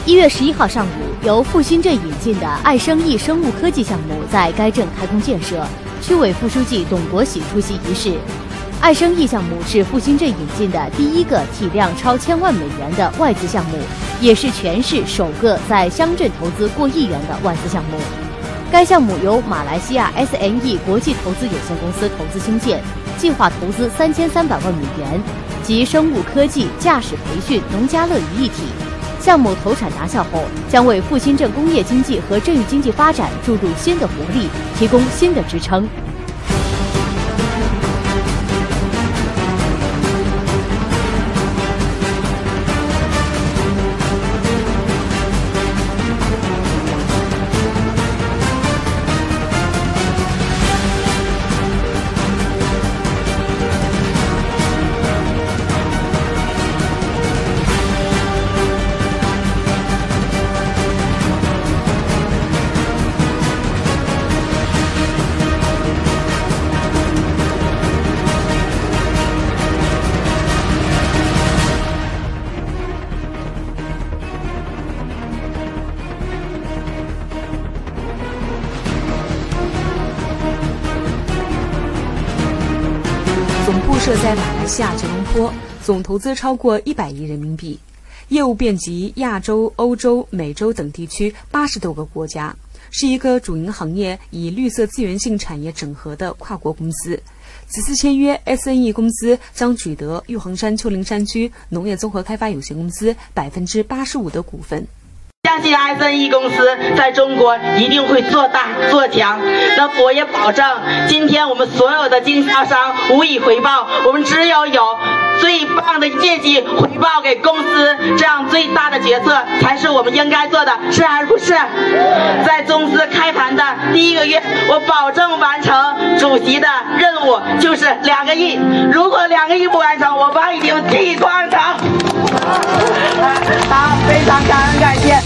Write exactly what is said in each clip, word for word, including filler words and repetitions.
一月十一号上午，由阜新镇引进的爱生意生物科技项目在该镇开工建设，区委副书记董国喜出席仪式。爱生意项目是阜新镇引进的第一个体量超千万美元的外资项目，也是全市首个在乡镇投资过亿元的外资项目。该项目由马来西亚 S N E 国际投资有限公司投资兴建，计划投资三千三百万美元，集生物科技、驾驶培训、农家乐于一体。项目投产达效后，将为阜新镇工业经济和镇域经济发展注入新的活力，提供新的支撑。 总部设在马来西亚吉隆坡，总投资超过一百亿人民币，业务遍及亚洲、欧洲、美洲等地区八十多个国家，是一个主营行业以绿色资源性产业整合的跨国公司。此次签约 S N E 公司将取得玉皇山丘陵山区农业综合开发有限公司百分之八十五的股份。 相信 S N E 公司在中国一定会做大做强。那我也保证，今天我们所有的经销商无以回报，我们只有有最棒的业绩回报给公司，这样最大的决策才是我们应该做的，是还是不是？在公司开盘的第一个月，我保证完成主席的任务，就是两个亿。如果两个亿不完成，我帮一定地光城。好，非常感恩感谢。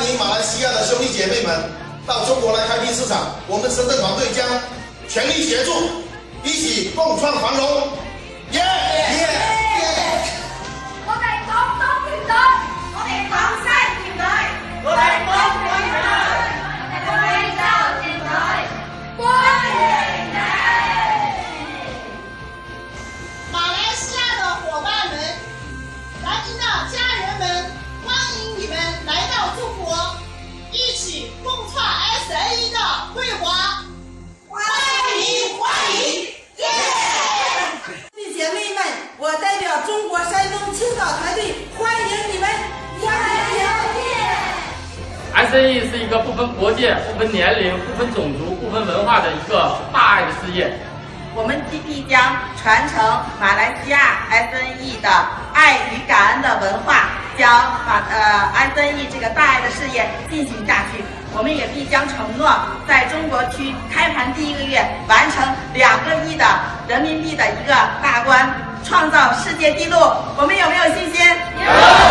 迎马来西亚的兄弟姐妹们到中国来开辟市场，我们深圳团队将全力协助，一起共创繁荣。耶！耶！ 我哋廣東團隊，我哋廣西團隊，我哋廣東團隊，我哋貴州團隊，歡迎你！ 马来西亚的伙伴们，南京的家人们，欢迎你们来到中国，一起共创 S N E 的辉煌。欢迎欢迎！耶！ 兄弟姐妹们，我代表中国山东青岛团队欢迎你们！欢迎！ S N E 是一个不分国界、不分年龄、不分种族、不分文化的一个大爱的事业。 我们必将传承马来西亚 S N E 的爱与感恩的文化，将马呃 S N E 这个大爱的事业进行下去。我们也必将承诺，在中国区开盘第一个月完成两个亿的人民币的一个大关，创造世界纪录。我们有没有信心？有。